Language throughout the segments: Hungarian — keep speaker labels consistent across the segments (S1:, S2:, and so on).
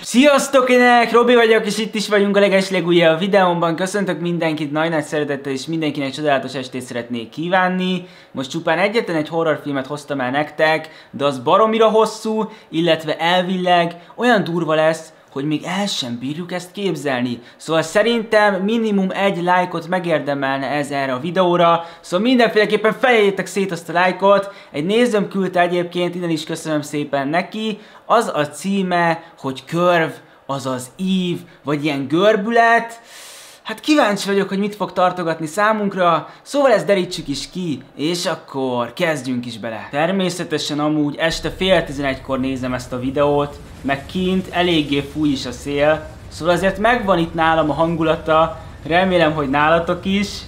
S1: Sziasztok, én Robi vagyok, és itt is vagyunk a legeslegújabb videómban. Köszöntök mindenkit nagy szeretettel, és mindenkinek csodálatos estét szeretnék kívánni. Most csupán egyetlen egy horrorfilmet hoztam el nektek, de az baromira hosszú, illetve elvileg olyan durva lesz, hogy még el sem bírjuk ezt képzelni. Szóval szerintem minimum egy lájkot megérdemelne ez erre a videóra. Szóval mindenféleképpen fejeljétek szét azt a lájkot. Egy nézőm küldte egyébként, innen is köszönöm szépen neki. Az a címe, hogy Curve, azaz ív, vagy ilyen görbület. Hát kíváncsi vagyok, hogy mit fog tartogatni számunkra, szóval ezt derítsük is ki, és akkor kezdjünk is bele. Természetesen amúgy este fél 11-kor nézem ezt a videót, meg kint eléggé fúj is a szél, szóval azért megvan itt nálam a hangulata, remélem, hogy nálatok is.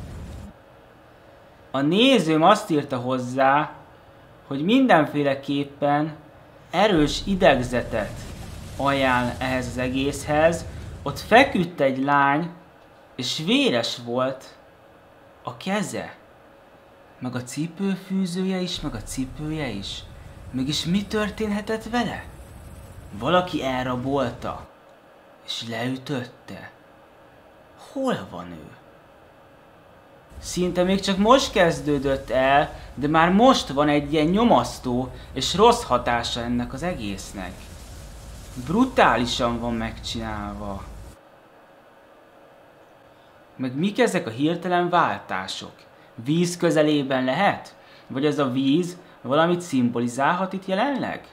S1: A nézőm azt írta hozzá, hogy mindenféleképpen erős idegzetet ajánl ehhez az egészhez. Ott feküdt egy lány, és véres volt a keze, meg a cipőfűzője is, meg a cipője is. Mégis mi történhetett vele? Valaki elrabolta, és leütötte. Hol van ő? Szinte még csak most kezdődött el, de már most van egy ilyen nyomasztó és rossz hatása ennek az egésznek. Brutálisan van megcsinálva. Meg mik ezek a hirtelen váltások? Víz közelében lehet? Vagy az a víz valamit szimbolizálhat itt jelenleg?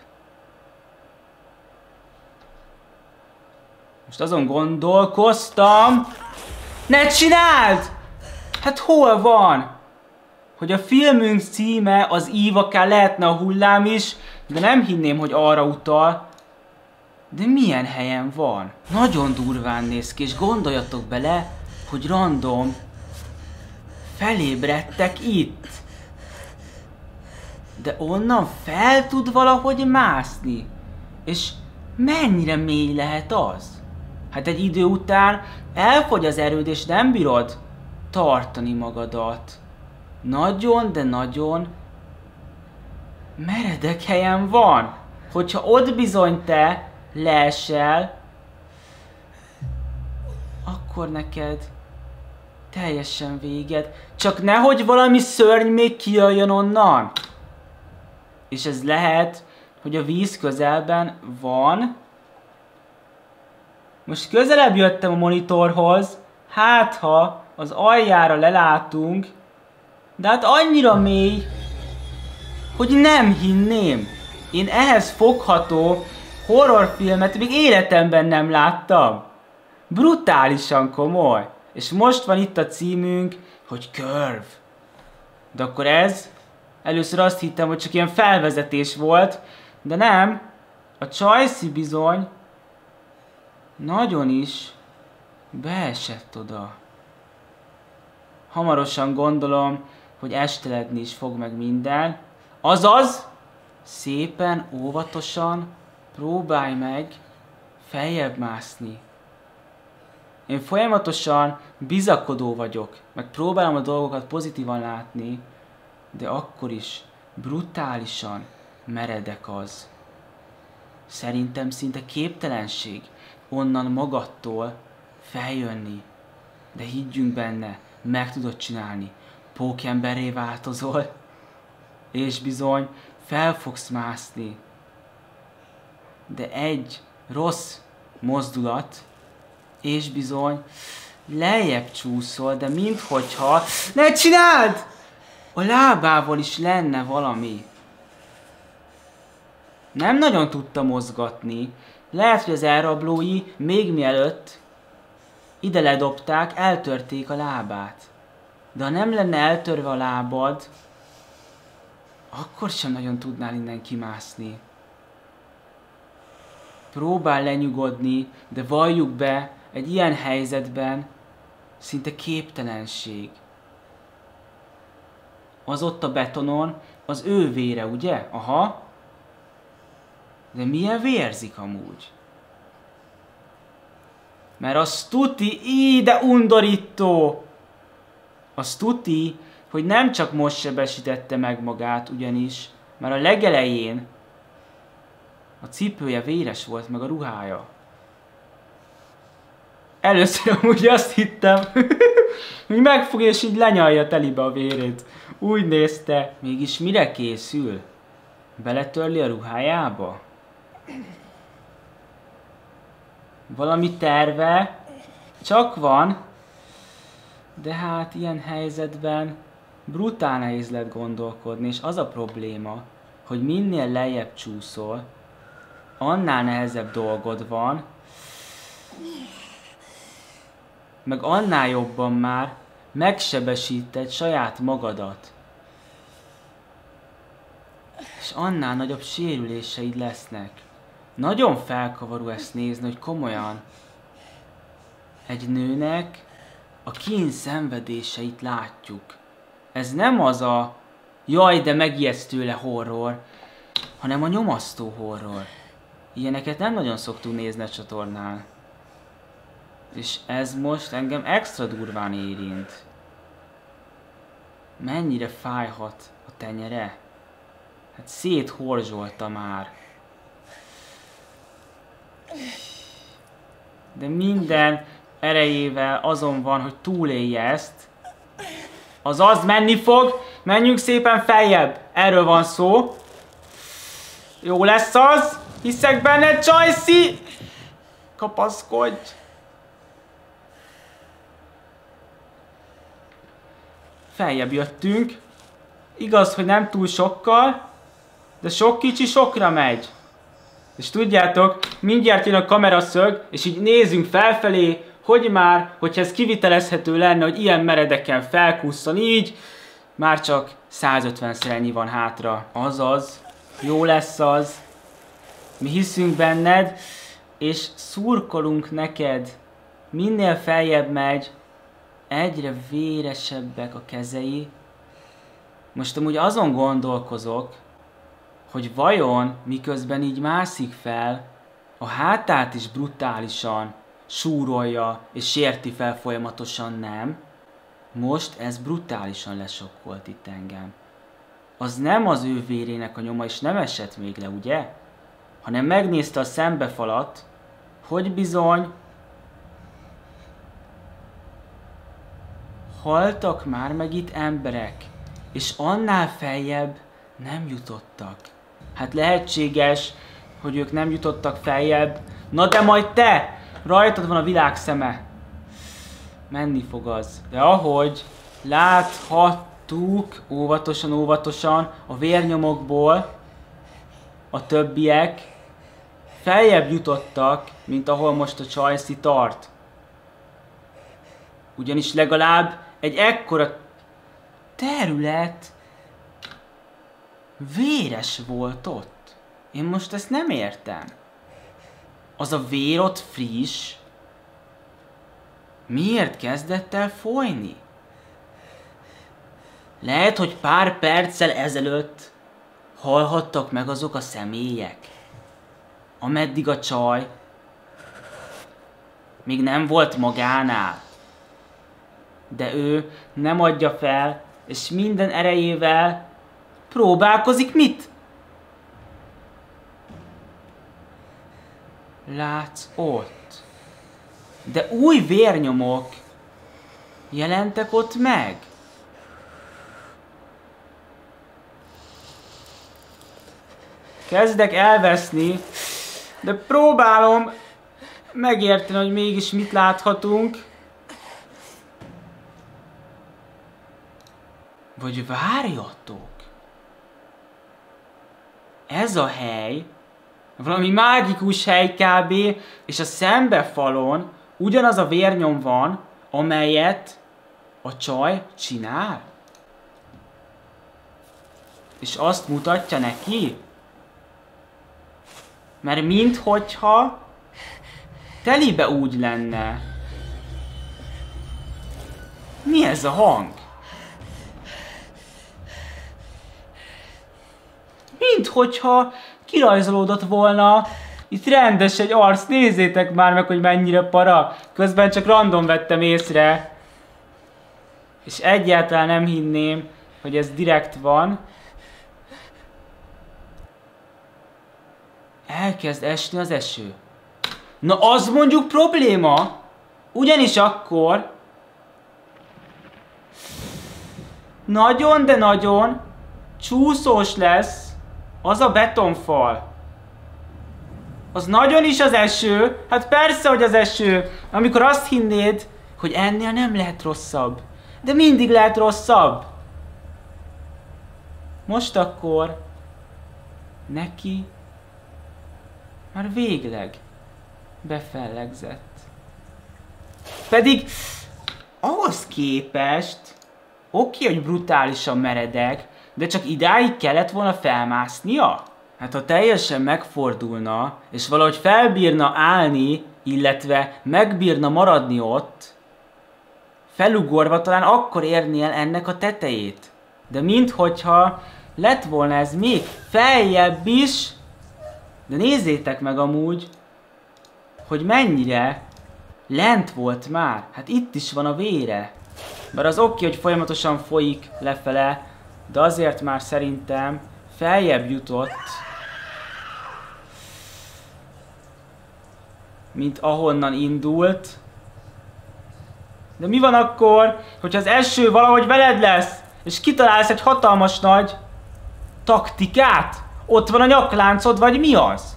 S1: Most azon gondolkoztam... Ne csináld! Hát hol van? Hogy a filmünk címe az ív, akár lehetne a hullám is, de nem hinném, hogy arra utal. De milyen helyen van? Nagyon durván néz ki, és gondoljatok bele, hogy random felébredtek itt. De onnan fel tud valahogy mászni. És mennyire mély lehet az? Hát egy idő után elfogy az erőd, és nem bírod tartani magadat. Nagyon, de nagyon meredek helyen van. Hogyha ott bizony te leesel, akkor neked teljesen véged. Csak nehogy valami szörny még kijöjjön onnan. És ez lehet, hogy a víz közelben van. Most közelebb jöttem a monitorhoz, hát ha az aljára lelátunk, de hát annyira mély, hogy nem hinném. Én ehhez fogható horrorfilmet még életemben nem láttam. Brutálisan komoly. És most van itt a címünk, hogy Curve. De akkor ez, először azt hittem, hogy csak ilyen felvezetés volt, de nem. A Csajci bizony nagyon is beesett oda. Hamarosan gondolom, hogy esteledni is fog meg minden. Azaz, szépen, óvatosan próbálj meg feljebb mászni. Én folyamatosan bizakodó vagyok, meg próbálom a dolgokat pozitívan látni, de akkor is brutálisan meredek az. Szerintem szinte képtelenség onnan magadtól feljönni. De higgyünk benne, meg tudod csinálni. Pókemberré változol, és bizony fel fogsz mászni. De egy rossz mozdulat, és bizony lejjebb csúszol, de minthogyha... Ne csináld! A lábával is lenne valami. Nem nagyon tudta mozgatni. Lehet, hogy az elrablói még mielőtt ide ledobták, eltörték a lábát. De ha nem lenne eltörve a lábad, akkor sem nagyon tudnál innen kimászni. Próbál lenyugodni, de valljuk be, egy ilyen helyzetben szinte képtelenség. Az ott a betonon, az ő vére, ugye? Aha. De milyen vérzik amúgy? Mert az tuti, de undorító! Az tuti, hogy nem csak most sebesítette meg magát ugyanis, mert a legelején a cipője véres volt, meg a ruhája. Először amúgy azt hittem, hogy megfogja és így lenyalja telibe a vérét. Úgy nézte. Mégis mire készül? Beletörli a ruhájába? Valami terve? Csak van. De hát ilyen helyzetben brutál nehéz lett gondolkodni, és az a probléma, hogy minél lejjebb csúszol, annál nehezebb dolgod van, meg annál jobban már megsebesíted saját magadat. És annál nagyobb sérüléseid lesznek. Nagyon felkavaró ezt nézni, hogy komolyan egy nőnek a kín szenvedéseit látjuk. Ez nem az a jaj, de megijedsz tőle horror, hanem a nyomasztó horror. Ilyeneket nem nagyon szoktunk nézni a csatornán. És ez most engem extra durván érint. Mennyire fájhat a tenyere? Hát széthorzsolta már. De minden erejével azon van, hogy túlélje ezt. Azaz menni fog. Menjünk szépen feljebb. Erről van szó. Jó lesz az. Hiszek benne, Csajci. Kapaszkodj. Feljebb jöttünk. Igaz, hogy nem túl sokkal, de sok kicsi sokra megy. És tudjátok, mindjárt jön a kameraszög, és így nézzünk felfelé, hogy már, hogyha ez kivitelezhető lenne, hogy ilyen meredeken felkusszon így, már csak 150-szer van hátra. Azaz, jó lesz az. Mi hiszünk benned, és szurkolunk neked. Minél feljebb megy, egyre véresebbek a kezei. Most amúgy azon gondolkozok, hogy vajon miközben így mászik fel, a hátát is brutálisan súrolja és sérti fel folyamatosan, nem? Most ez brutálisan lesokkolt itt engem. Az nem az ő vérének a nyoma, és nem esett még le, ugye? Hanem megnézte a szembefalat, hogy bizony haltak már meg itt emberek, és annál feljebb nem jutottak. Hát lehetséges, hogy ők nem jutottak feljebb, na de majd te! Rajtad van a világ szeme. Menni fog az. De ahogy láthattuk, óvatosan, a vérnyomokból a többiek feljebb jutottak, mint ahol most a Csajci tart. Ugyanis legalább egy ekkora terület véres volt ott. Én most ezt nem értem. Az a vér ott friss. Miért kezdett el folyni? Lehet, hogy pár perccel ezelőtt halhattak meg azok a személyek, ameddig a csaj még nem volt magánál. De ő nem adja fel, és minden erejével próbálkozik mit? Látsz ott. De új vérnyomok jelentek ott meg. Kezdek elveszni, de próbálom megérteni, hogy mégis mit láthatunk. Vagy várjatok! Ez a hely valami mágikus hely kb. És a szembefalon ugyanaz a vérnyom van, amelyet a csaj csinál. És azt mutatja neki, mert minthogyha telibe úgy lenne. Mi ez a hang? Minthogyha kirajzolódott volna itt rendes egy arc. Nézzétek már meg, hogy mennyire para. Közben csak random vettem észre. És egyáltalán nem hinném, hogy ez direkt van. Elkezd esni az eső. Na az mondjuk probléma, Ugyanis akkor nagyon, de nagyon csúszós lesz az a betonfal. Az nagyon is az eső. Hát persze, hogy az eső. Amikor azt hinnéd, hogy ennél nem lehet rosszabb. De mindig lehet rosszabb. Most akkor neki már végleg befellegzett. Pedig ahhoz képest oké, hogy brutálisan meredek, de csak idáig kellett volna felmásznia? Hát ha teljesen megfordulna, és valahogy felbírna állni, illetve megbírna maradni ott, felugorva talán akkor érni el ennek a tetejét. De minthogyha lett volna ez még feljebb is, de nézzétek meg amúgy, hogy mennyire lent volt már. Hát itt is van a vére. Bár az oké, hogy folyamatosan folyik lefele, de azért már szerintem feljebb jutott, mint ahonnan indult. De mi van akkor, hogyha az eső valahogy veled lesz, és kitalálsz egy hatalmas nagy taktikát? Ott van a nyakláncod, vagy mi az?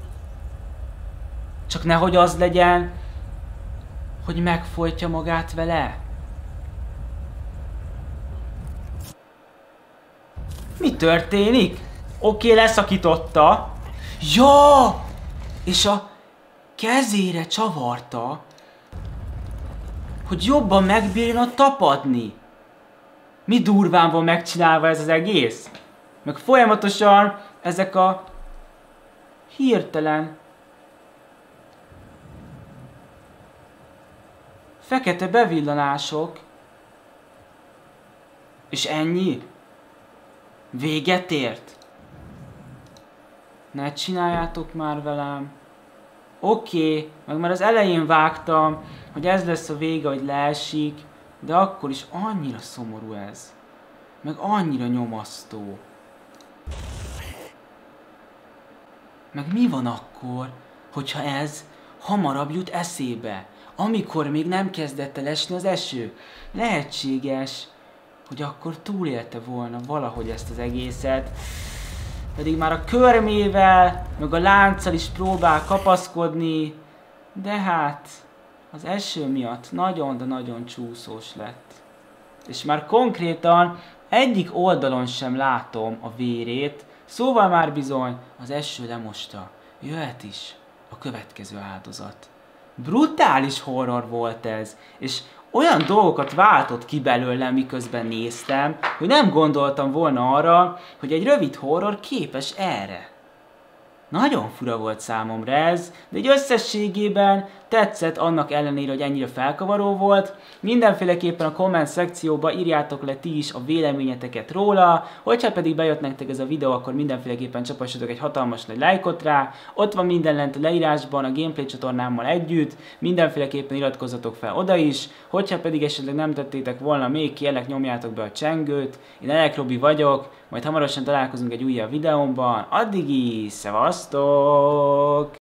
S1: Csak nehogy az legyen, hogy megfojtja magát vele. Mi történik? Oké, leszakította. Ja! És a kezére csavarta, hogy jobban megbírjon tapadni. Mi durván van megcsinálva ez az egész? Meg folyamatosan ezek a hirtelen fekete bevillanások. És ennyi? Véget ért? Ne csináljátok már velem. Oké, meg már az elején vágtam, hogy ez lesz a vége, hogy leesik, de akkor is annyira szomorú ez. Meg annyira nyomasztó. Meg mi van akkor, hogyha ez hamarabb jut eszébe, amikor még nem kezdett el esni az eső? Lehetséges, hogy akkor túlélte volna valahogy ezt az egészet, pedig már a körmével, meg a lánccal is próbál kapaszkodni, de hát az eső miatt nagyon, de nagyon csúszós lett. És már konkrétan egyik oldalon sem látom a vérét, szóval már bizony az eső lemosta. Jöhet is a következő áldozat. Brutális horror volt ez, és olyan dolgokat váltott ki belőlem, miközben néztem, hogy nem gondoltam volna arra, hogy egy rövid horror képes erre. Nagyon fura volt számomra ez, de egy összességében tetszett annak ellenére, hogy ennyire felkavaró volt. Mindenféleképpen a komment szekcióba írjátok le ti is a véleményeteket róla, hogyha pedig bejött nektek ez a videó, akkor mindenféleképpen csapassatok egy hatalmas nagy lájkot rá. Ott van minden lent a leírásban a gameplay csatornámmal együtt, mindenféleképpen iratkozzatok fel oda is, hogyha pedig esetleg nem tettétek volna még, kérlek nyomjátok be a csengőt. Én Elek Robi vagyok, majd hamarosan találkozunk egy újabb videómban, addig is, szevasztok!